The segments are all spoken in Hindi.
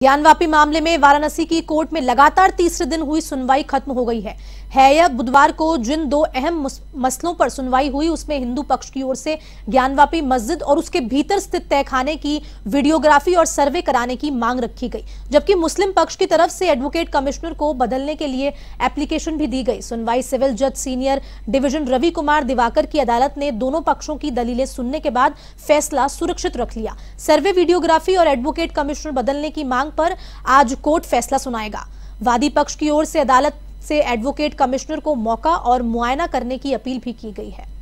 ज्ञानवापी मामले में वाराणसी की कोर्ट में लगातार तीसरे दिन हुई सुनवाई खत्म हो गई है। यह बुधवार को जिन दो अहम मसलों पर सुनवाई हुई उसमें हिंदू पक्ष की ओर से ज्ञानवापी मस्जिद और उसके भीतर स्थित तहखाने की वीडियोग्राफी और सर्वे कराने की मांग रखी गई, जबकि मुस्लिम पक्ष की तरफ से एडवोकेट कमिश्नर को बदलने के लिए एप्लीकेशन भी दी गई। सुनवाई सिविल जज सीनियर डिवीजन रवि कुमार दिवाकर की अदालत ने दोनों पक्षों की दलीलें सुनने के बाद फैसला सुरक्षित रख लिया। सर्वे, वीडियोग्राफी और एडवोकेट कमिश्नर बदलने की मांग पर आज कोर्ट फैसला सुनाएगा। वादी पक्ष की ओर से अदालत से एडवोकेट कमिश्नर को मौका और मुआयना करने की अपील भी की गई है।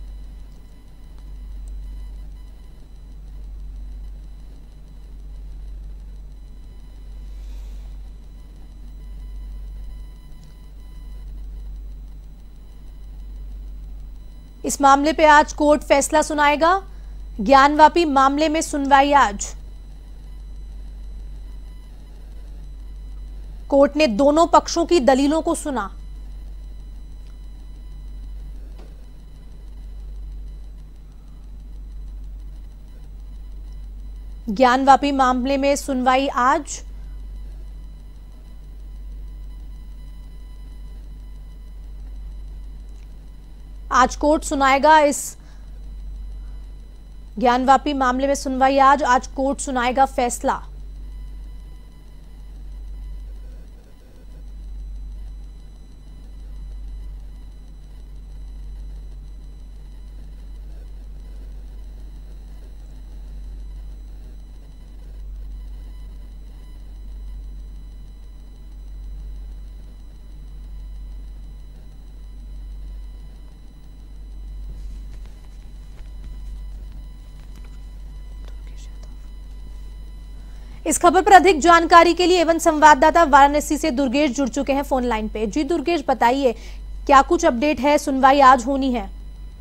इस मामले पे आज कोर्ट फैसला सुनाएगा। ज्ञानवापी मामले में सुनवाई आज। कोर्ट ने दोनों पक्षों की दलीलों को सुना। ज्ञानवापी मामले में सुनवाई आज। आज कोर्ट सुनाएगा इस ज्ञानवापी मामले में सुनवाई आज कोर्ट सुनाएगा फैसला। इस खबर पर अधिक जानकारी के लिए एवं संवाददाता वाराणसी से दुर्गेश जुड़ चुके हैं फोन लाइन पे। जी दुर्गेश, बताइए क्या कुछ अपडेट है? सुनवाई आज होनी है।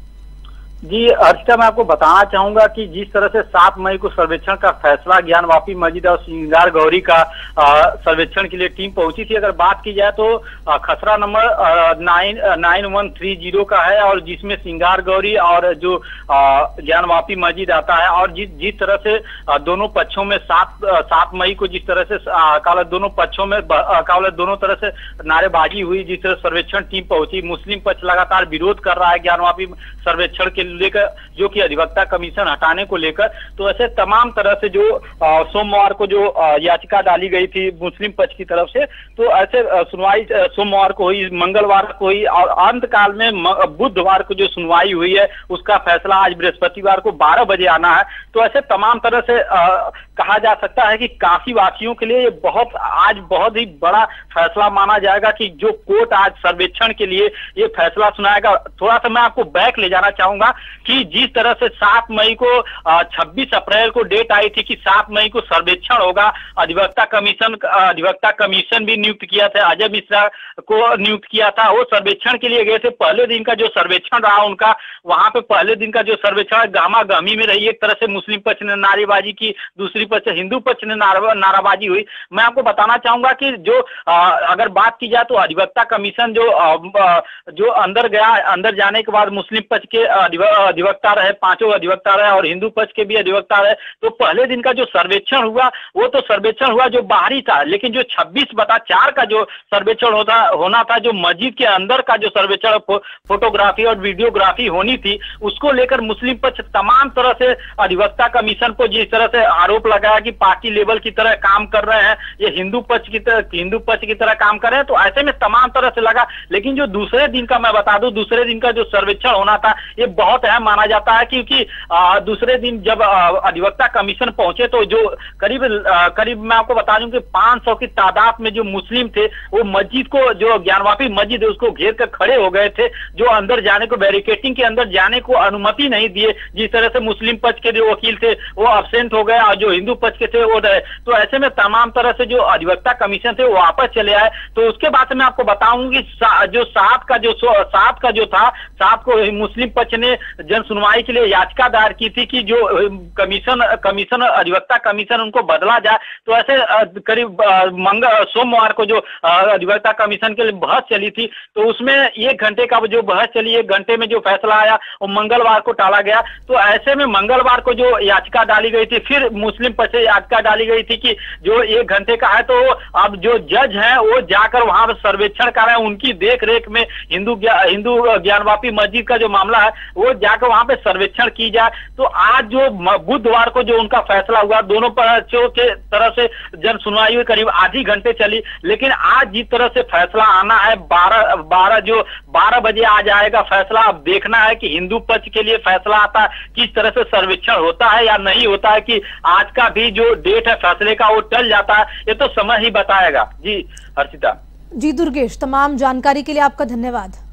जी अर्चिता, मैं आपको बताना चाहूंगा कि जिस तरह से 7 मई को सर्वेक्षण का फैसला ज्ञानवापी मस्जिद और श्रृंगार गौरी का सर्वेक्षण के लिए टीम पहुंची थी। अगर बात की जाए तो खसरा नंबर 9130 का है और जिसमें श्रृंगार गौरी और जो ज्ञानवापी मस्जिद आता है और जिस तरह से दोनों पक्षों में 7 मई को जिस तरह से दोनों पक्षों में दोनों तरह से नारेबाजी हुई, जिस तरह सर्वेक्षण टीम पहुंची, मुस्लिम पक्ष लगातार विरोध कर रहा है ज्ञानवापी सर्वेक्षण के लेकर, जो कि अधिवक्ता कमीशन हटाने को लेकर। तो ऐसे तमाम तरह से जो सोमवार को जो याचिका डाली गई थी मुस्लिम पक्ष की तरफ से, तो ऐसे सुनवाई सोमवार को हुई, मंगलवार को हुई और अंतकाल में बुधवार को जो सुनवाई हुई है उसका फैसला आज बृहस्पतिवार को 12 बजे आना है। तो ऐसे तमाम तरह से कहा जा सकता है कि काशी वासियों के लिए ये आज बहुत ही बड़ा फैसला माना जाएगा कि जो कोर्ट आज सर्वेक्षण के लिए ये फैसला सुनाएगा। थोड़ा सा मैं आपको बैक ले जाना चाहूंगा कि जिस तरह से 7 मई को 26 अप्रैल को डेट आई थी कि 7 मई को सर्वेक्षण होगा, अधिवक्ता कमीशन भी नियुक्त किया था, अजय मिश्रा को नियुक्त किया था, वो सर्वेक्षण के लिए गए थे। पहले दिन का जो सर्वेक्षण रहा उनका, वहां पे पहले दिन का जो सर्वेक्षण गहमा गहमी में रही। एक तरह से मुस्लिम पक्ष ने नारेबाजी की, दूसरी पक्ष हिंदू पक्ष ने नाराबाजी हुई। मैं आपको बताना चाहूंगा कि जो अगर बात की जाए तो अधिवक्ता कमीशन जो अंदर गया, अंदर जाने के बाद मुस्लिम पक्ष के अधिवक्ता रहे, 5 अधिवक्ता रहे और हिंदू पक्ष के भी अधिवक्ता रहे। तो पहले दिन का जो सर्वेक्षण हुआ वो तो सर्वेक्षण हुआ जो बाहरी था, लेकिन जो 26/4 का जो सर्वेक्षण होना था, जो मस्जिद के अंदर का जो सर्वेक्षण फोटोग्राफी और वीडियोग्राफी होनी थी, उसको लेकर मुस्लिम पक्ष तमाम तरह से अधिवक्ता कमीशन को जिस तरह से आरोप लगाया कि पार्टी लेवल की तरह काम कर रहे हैं, ये हिंदू पक्ष की तरह काम कर रहे हैं। तो ऐसे में तमाम तरह से लगा। लेकिन जो दूसरे दिन का मैं बता दूं, दूसरे दिन का जो सर्वेक्षण होना था ये बहुत अहम माना जाता है, क्योंकि दूसरे दिन जब अधिवक्ता कमीशन पहुंचे तो जो करीब मैं आपको बता दूं कि 500 की तादाद में जो मुस्लिम थे वो मस्जिद को, जो ज्ञानवापी मस्जिद है उसको घेर कर खड़े हो गए थे, जो अंदर जाने को, बैरिकेटिंग के अंदर जाने को अनुमति नहीं दिए। जिस तरह से मुस्लिम पक्ष के जो वकील थे वो अब्सेंट हो गए और जो हिंदू पक्ष के थे वो रहे। तो ऐसे में तमाम तरह से जो अधिवक्ता कमीशन थे वो वापस चले आए। तो उसके बाद मैं आपको बताऊं कि जो 7 को मुस्लिम पक्ष ने जन सुनवाई के लिए याचिका दायर की थी कि जो कमीशन अधिवक्ता कमीशन उनको बदला जाए। तो ऐसे करीब सोमवार को जो अधिवक्ता कमीशन के लिए बहस चली थी, तो उसमें 1 घंटे का जो बहस चली, 1 घंटे में जो फैसला आया वो मंगलवार को टाला गया। तो ऐसे में मंगलवार को जो याचिका डाली गई थी, फिर मुस्लिम पक्ष से याचिका डाली गई थी कि जो 1 घंटे का है, तो अब जो जज हैं वो जाकर वहां पर सर्वेक्षण कर रहे हैं, उनकी देख रेख में हिंदू ज्ञानवापी मस्जिद का जो मामला है वो जाकर वहां पे सर्वेक्षण की जाए। तो आज जो बुधवार को जो उनका फैसला हुआ, दोनों पक्षों के तरफ से जन सुनवाई हुई, करीब आधी घंटे चली। लेकिन आज जिस तरह से फैसला आना है 12 बजे आ जाएगा फैसला। अब देखना है कि हिंदू पक्ष के लिए फैसला आता है, किस तरह से सर्वेक्षण होता है या नहीं होता है, कि आज का भी जो डेट है फैसले का वो टल जाता है, ये तो समय ही बताएगा। जी हर्षिता। जी दुर्गेश, तमाम जानकारी के लिए आपका धन्यवाद।